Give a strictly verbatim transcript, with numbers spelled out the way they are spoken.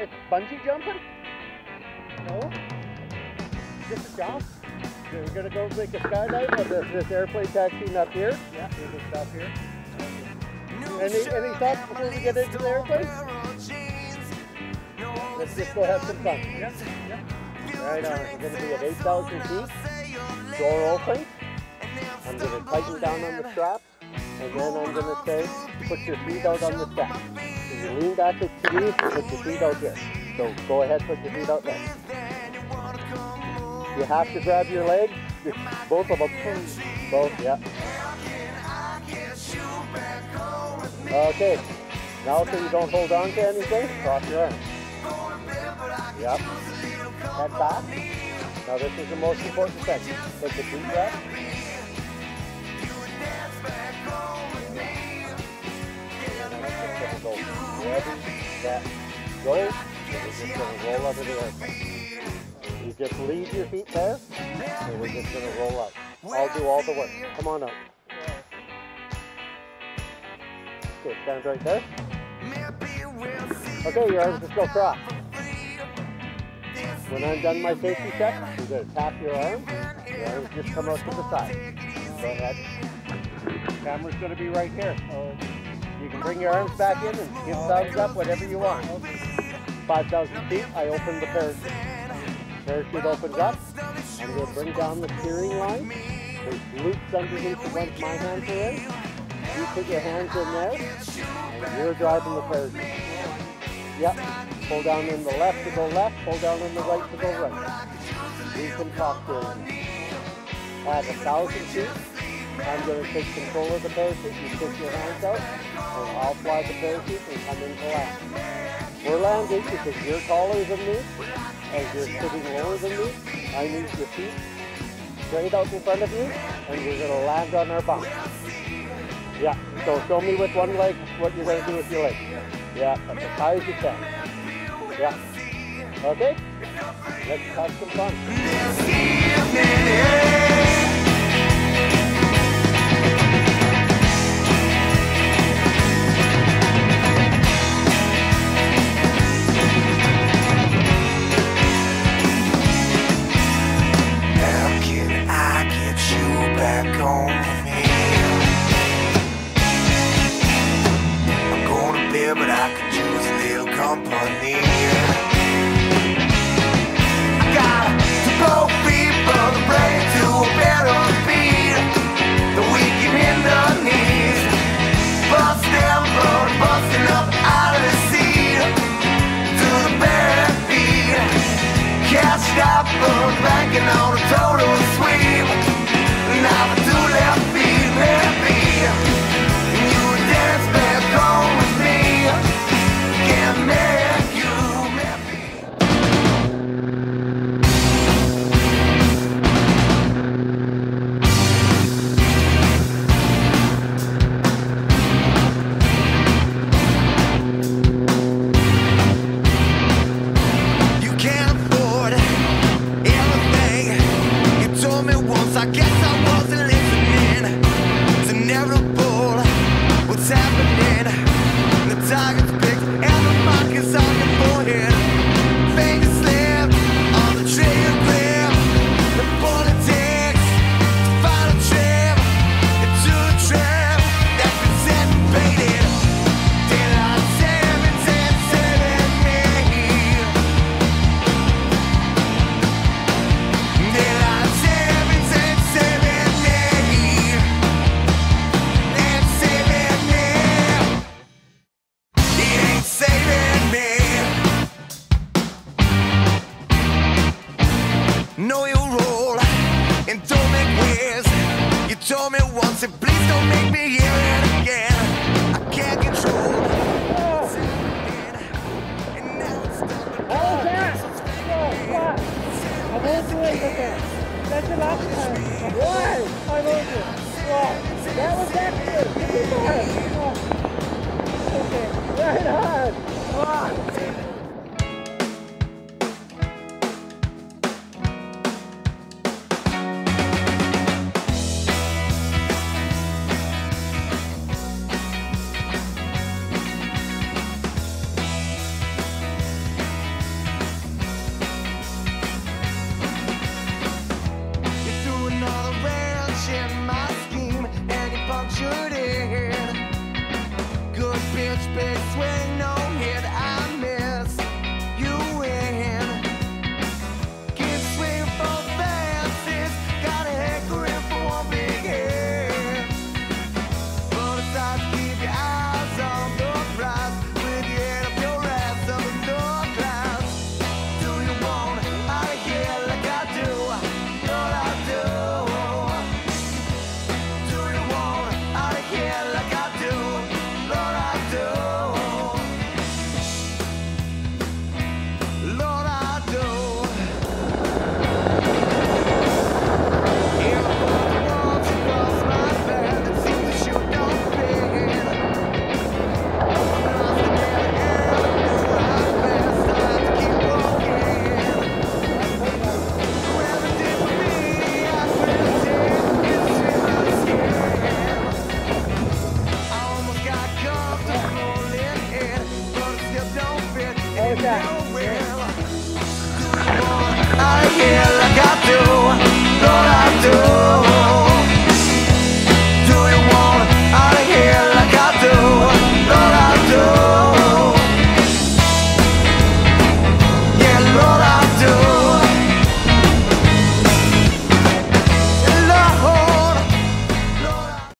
try bungee jumping? No? Just a jump? We're gonna go make a skydive on this, this airplane taxiing up here. Yeah, we'll just stop here. Any, any thoughts before we get into the airplane? Let's just go have some fun. Yeah, yeah. Right on. We're gonna be at eight thousand feet. Door open. I'm gonna tighten down on the straps. And then I'm gonna say, put your feet out on the step. So you lean back at the knees, put your feet out here. So go ahead, put your feet out there. You have to grab your legs, both of them. Both, yeah. Okay, now so you don't hold on to anything, cross your arms. Yep. Head back. Now this is the most important section. Take the deep breath. Go. Ready, set, go. And we're just going to roll out of the airplane. You just leave your feet there, and we're just going to roll out. I'll do all the work. Come on out. Okay, stand right there. Okay, your arms just go cross. When I'm done my safety check, you're going to tap your arms. Your arms just come out to the side. Go ahead. Camera's going to be right here. So you can bring your arms back in and give thumbs up, whatever you want. five thousand feet, I open the parachute. Parachute opens up. I'm going to bring down the steering line. There's loops underneath the ones my hands are in. You put your hands in there, and you're driving the parachute. Yep. Pull down in the left to go left, pull down in the right to go right. You can talk steering. At a thousand feet, I'm going to take control of the parachute. You put your hands out, and I'll fly the parachute and come into land. We're landing because you're taller than me, and you're sitting lower than me. I need your feet straight out in front of you, and you're going to land on our bump. Yeah, so show me with one leg what you're going to do with your leg. Yeah, as high as you can. Yeah. Okay? Let's have some fun. How can I get you back home with me? I'm going to bed, but I could use a little company. I got to go people to bring to a better speed. The weak and in the knees, busting, blood, busting up out of the seat to the bare feet. Cash stop, banking on a total sweep. Now the two left feet, maybe. You dance back home with me. Can't make you I guess I wasn't listening. It's inevitable what's happening. The target's picked and the mark is on your forehead. Fingers slip on the trigger grip. The bullet takes to find a trip into a trap that's been set and baited. Daylight savings and saving me. Daylight savings and saving me. And saving me. It ain't saving me. Know your role and don't make waves. You told me once and please don't make me hear it again. I can't control what's happening, and now it's done. How was that? No, what? I won't do it again. That's the last time. Why? I won't do it. Why? That was that good. Okay, right on. Ah.